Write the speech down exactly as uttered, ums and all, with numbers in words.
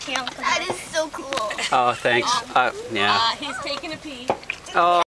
That is so cool. Oh, thanks. Uh, yeah. Uh, he's taking a pee. Oh.